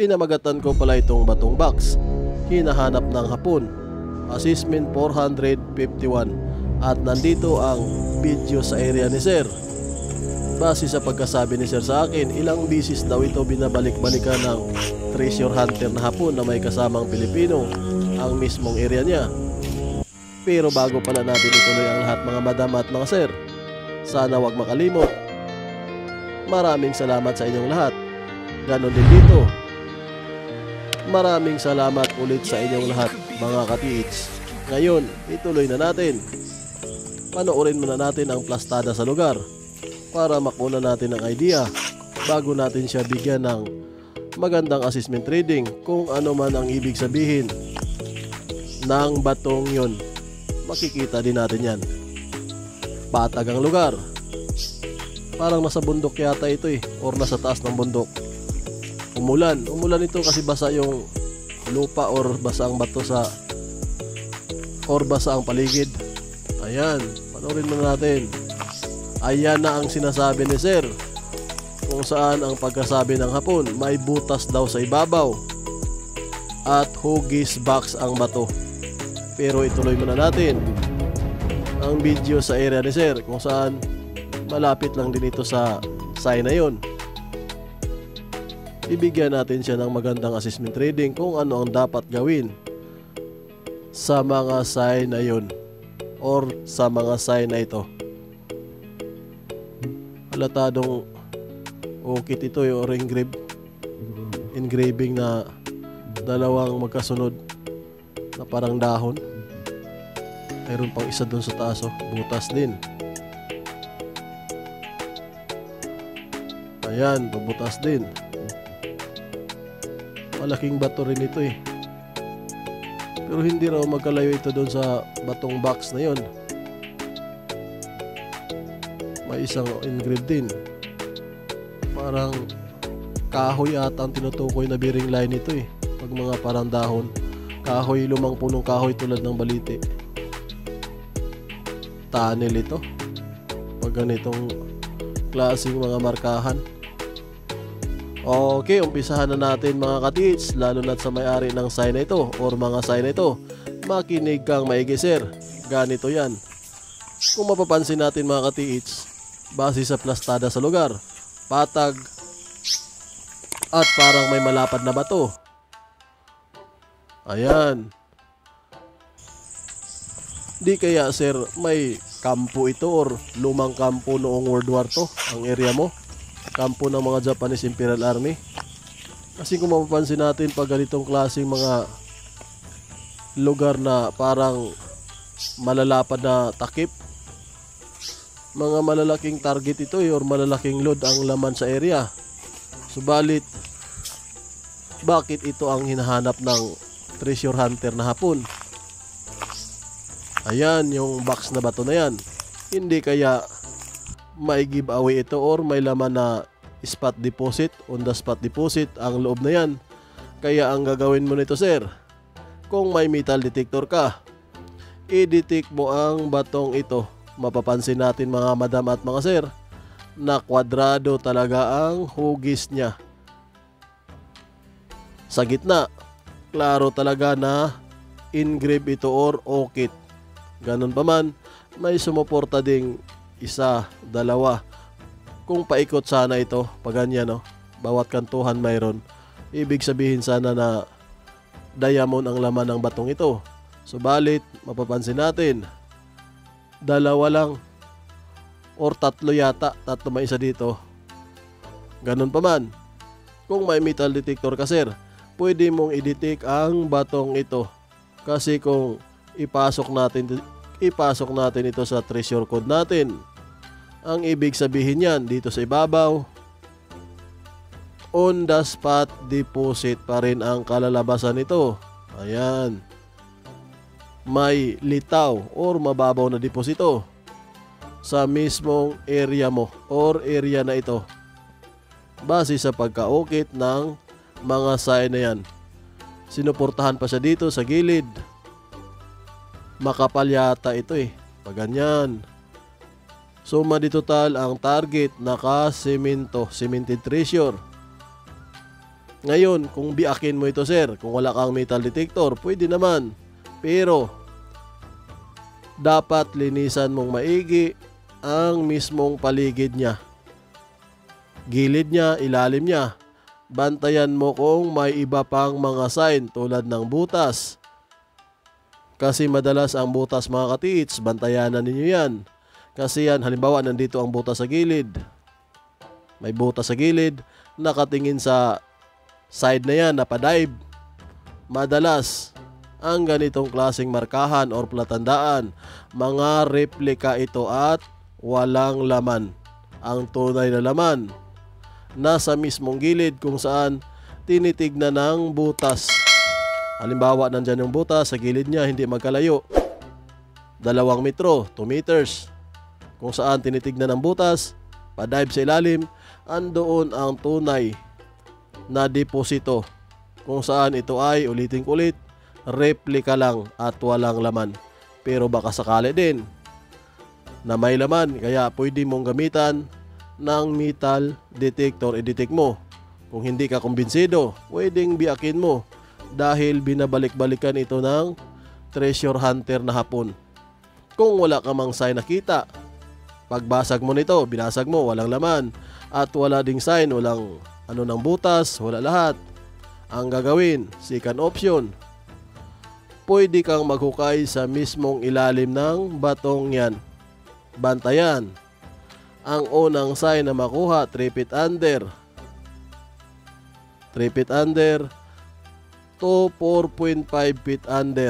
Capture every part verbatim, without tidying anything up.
Pinamagatan ko pala itong batong box. Hinahanap ng hapon. Assessment four fifty-one. At nandito ang video sa area ni Sir. Base sa pagkasabi ni Sir sa akin, ilang bisis daw ito binabalik-balikan ng treasure hunter na hapon na may kasamang Pilipino ang mismong area niya. Pero bago pala natin ituloy ang lahat mga madam at mga sir, sana wag makalimot. Maraming salamat sa inyong lahat. Ganon din dito. Maraming salamat ulit sa inyong lahat mga katiits. Ngayon, ituloy na natin. Panoorin muna natin ang plastada sa lugar para makuna natin ang idea bago natin siya bigyan ng magandang assessment reading kung ano man ang ibig sabihin ng batong yun. Makikita din natin yan. Patag ang lugar. Parang nasa bundok yata ito eh, or nasa taas ng bundok. Umulan, umulan ito kasi basa yung lupa or basa ang bato sa or basa ang paligid. Ayan, panoorin muna natin. Ayan na ang sinasabi ni Sir, kung saan ang pagkasabi ng hapon, may butas daw sa ibabaw at hugis box ang bato. Pero ituloy muna natin ang video sa area ni Sir, kung saan malapit lang din ito sa sign na yun. Bibigyan natin siya ng magandang assessment reading kung ano ang dapat gawin sa mga sign na yun or sa mga sign na ito. Halatadong ukit ito or engrave, engraving na dalawang magkasunod na parang dahon. Mayroon pang isa dun sa taas, oh, butas din. Ayan, pabutas din. Malaking bato rin ito eh. Pero hindi raw magkalayo ito doon sa batong box na yon. May isang engrave din. Parang kahoy ata ang tinutukoy na bearing line ito eh. Pag mga parang dahon, kahoy, lumang punong kahoy tulad ng balite. Tunnel ito. Pag ganitong klaseng mga markahan. Okay, umpisahan na natin mga katiits, lalo na sa may-ari ng sign na ito or mga sign na ito. Makinig kang maigi sir, ganito yan. Kung mapapansin natin mga katiits, base sa plastada sa lugar, patag at parang may malapad na bato. Ayan. Di kaya sir may kampo ito or lumang kampo noong World War Two ang area mo? Kampo ng mga Japanese Imperial Army. Kasi kung mapapansin natin pag ganitong klaseng mga lugar na parang malalapad na takip, mga malalaking target ito eh, or malalaking load ang laman sa area. Subalit, bakit ito ang hinahanap ng treasure hunter na hapon? Ayan, yung box na bato na yan. Hindi kaya may giveaway ito or may laman na spot deposit, on the spot deposit ang loob na yan. Kaya ang gagawin mo nito sir, kung may metal detector ka, i-detect mo ang batong ito. Mapapansin natin mga madam at mga sir na kwadrado talaga ang hugis niya. Sa gitna, klaro talaga na engrave ito or okit. Ganun pa man, may sumuporta ding isa, dalawa. Kung paikot sana ito, pag ganyan no, bawat kantuhan mayroon, ibig sabihin sana na diamond ang laman ng batong ito. Subalit, mapapansin natin, dalawa lang or tatlo yata, tatlo may isa dito. Ganun pa man, kung may metal detector ka sir, pwede mong i-detect ang batong ito. Kasi kung ipasok natin ipasok natin ito sa treasure code natin, ang ibig sabihin yan dito sa ibabaw, on the spot deposit pa rin ang kalalabasan nito. Ayan, may litaw or mababaw na deposito sa mismong area mo or area na ito base sa pagkaukit ng mga sign na yan. Sinuportahan pa siya dito sa gilid. Makapal yata ito eh, pag ganyan. Suma di total ang target naka semento, cemented treasure. Ngayon, kung biakin mo ito sir, kung wala kang metal detector, pwede naman. Pero, dapat linisan mong maigi ang mismong paligid niya. Gilid niya, ilalim niya. Bantayan mo kung may iba pang mga sign tulad ng butas. Kasi madalas ang butas mga katiits, bantayan na ninyo yan. Kasi yan, halimbawa nandito ang butas sa gilid. May butas sa gilid, nakatingin sa side na yan, napadive. Madalas, ang ganitong klaseng markahan or platandaan, mga replika ito at walang laman. Ang tunay na laman, nasa mismong gilid kung saan tinitignan ng butas. Halimbawa, nandyan yung butas, sa gilid niya, hindi magkalayo. Dalawang metro, two meters. Kung saan tinitignan ng butas, padive sa ilalim, andoon ang tunay na deposito. Kung saan ito ay, ulitin ko ulit, replika lang at walang laman. Pero baka sakali din na may laman, kaya pwede mong gamitan ng metal detector, i-detect mo. Kung hindi ka kumbinsido, pwedeng biakin mo dahil binabalik-balikan ito ng treasure hunter na hapon. Kung wala ka mang sign nakita, pagbasag mo nito, binasag mo, walang laman at wala ding sign, walang ano ng butas, wala lahat. Ang gagawin, second option, pwede kang maghukay sa mismong ilalim ng batong yan. Bantayan. Ang unang sign na makuha, three feet under. three feet under to four point five feet under.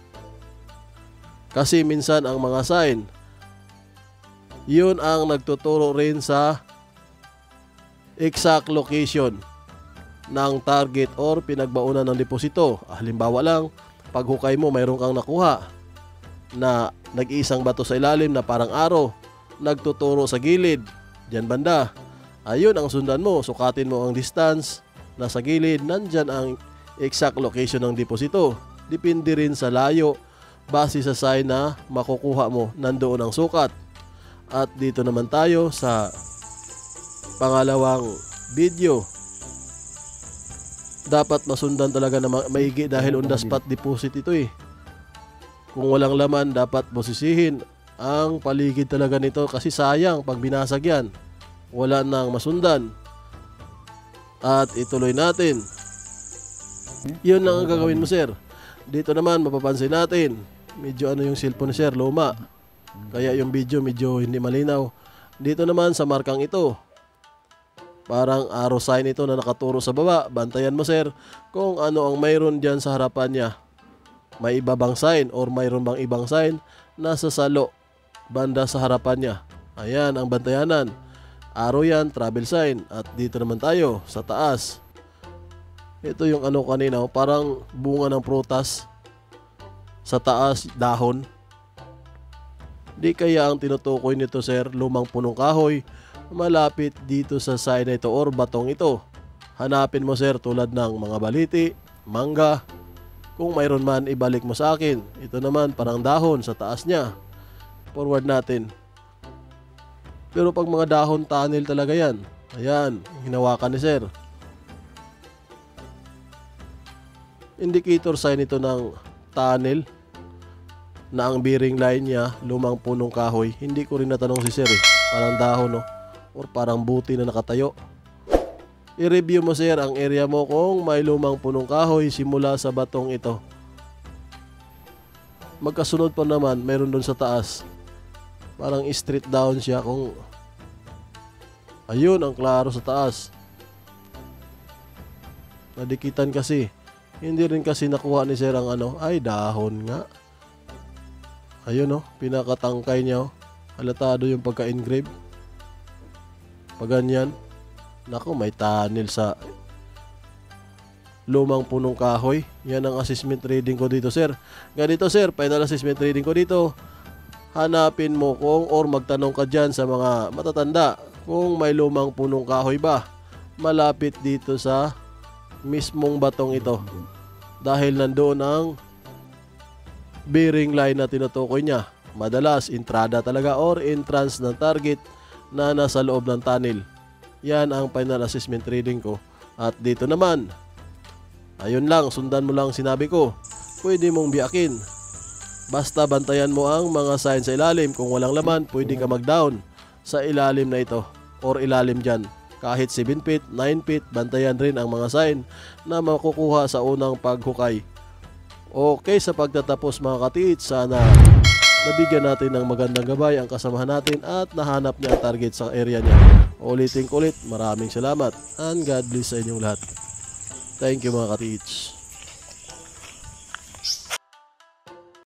Kasi minsan ang mga sign, yun ang nagtuturo rin sa exact location ng target or pinagbaunan ng deposito. Halimbawa lang, paghukay mo, mayroon kang nakuha na nag-iisang bato sa ilalim na parang arrow, nagtuturo sa gilid, dyan banda. Ayun ang sundan mo, sukatin mo ang distance, nasa gilid, nandyan ang exact location ng deposito. Depende rin sa layo, base sa sign na makukuha mo, nandoon ang sukat. At dito naman tayo sa pangalawang video. Dapat masundan talaga na maigi dahil on the spot deposit ito eh. Kung walang laman, dapat bosisihin ang paligid talaga nito kasi sayang pag binasag yan. Wala nang masundan. At ituloy natin. Yun lang ang gagawin mo sir. Dito naman mapapansin natin, medyo ano yung cellphone ni sir, luma. Kaya yung video medyo hindi malinaw. Dito naman sa markang ito, parang arrow sign ito na nakaturo sa baba. Bantayan mo sir kung ano ang mayroon dyan sa harapan niya. May iba bang sign or mayroon bang ibang sign nasa salo banda sa harapan niya. Ayan ang bantayanan. Arrow yan, travel sign. At dito naman tayo sa taas. Ito yung ano kanina, parang bunga ng prutas. Sa taas, dahon. Di kaya ang tinutukoy nito sir, lumang punong kahoy malapit dito sa sign na ito or batong ito. Hanapin mo sir tulad ng mga baliti, mangga. Kung mayroon man, ibalik mo sa akin. Ito naman parang dahon sa taas niya. Forward natin. Pero pag mga dahon, tunnel talaga yan. Ayan, hinawakan ni sir. Indicator sign ito ng tunnel na ang bearing line niya, lumang punong kahoy. Hindi ko rin natanong si sir eh. Parang dahon no? Or parang buti na nakatayo. I-review mo sir ang area mo kung may lumang punong kahoy simula sa batong ito. Magkasunod pa naman, mayroon doon sa taas. Parang straight down siya kung ayun ang klaro sa taas. Nadikitan kasi. Hindi rin kasi nakuha ni sir ang ano. Ay dahon nga. Ayun no, pinakatangkay niya oh. Halatado yung pagka-engrave. Pag ganyan. Naku, may tunnel sa lumang punong kahoy. Yan ang assessment reading ko dito sir. Ganito sir, final assessment reading ko dito. Hanapin mo kung or magtanong ka dyan sa mga matatanda kung may lumang punong kahoy ba malapit dito sa mismong batong ito. Dahil nandoon ang bearing line na tinutukoy niya. Madalas, entrada talaga or entrance ng target na nasa loob ng tunnel. Yan ang final assessment reading ko. At dito naman, ayun lang, sundan mo lang sinabi ko. Pwede mong biyakin. Basta bantayan mo ang mga sign sa ilalim. Kung walang laman, pwede ka mag-down sa ilalim na ito or ilalim dyan. Kahit seven feet, nine feet, bantayan rin ang mga sign na makukuha sa unang paghukay. Okay, sa pagtatapos mga katiits, sana nabigyan natin ng magandang gabay ang kasamahan natin at nahanap niya ang target sa area niya. Ulitin ko ulit, maraming salamat and God bless sa inyong lahat. Thank you mga katiits.